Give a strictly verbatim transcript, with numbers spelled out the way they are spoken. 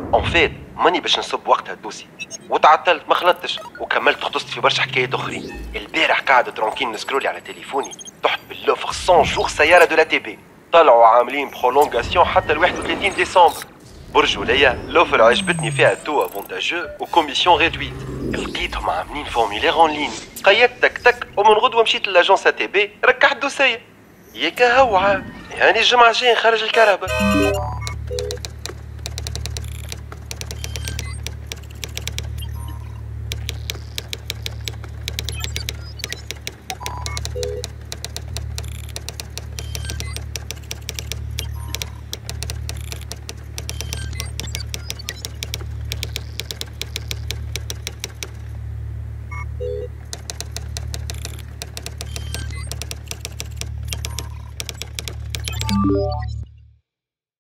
اون فيت ماني باش نصب وقتها الدوسي، وتعطلت ما خلطتش وكملت خطست في برشا حكايات اخرين. البارح قاعد ترونكين نسكرولي على تليفوني، طحت باللوفر مية جور سياره دو لا تي بي، طلعوا عاملين برولونغاسيون حتى ل واحد وثلاثين ديسمبر. برجولية لوفر عجبتني فيها تو افونتاجو وكوميسيون ريدويت. لقيتهم عاملين فورميلير اون لين، قيدت تك تك ومن غدوه مشيت لاجونس تي بي ركحت دوسيه. ياكا هو عاد يعني الجمعه الجايه نخرج الكهرباء. you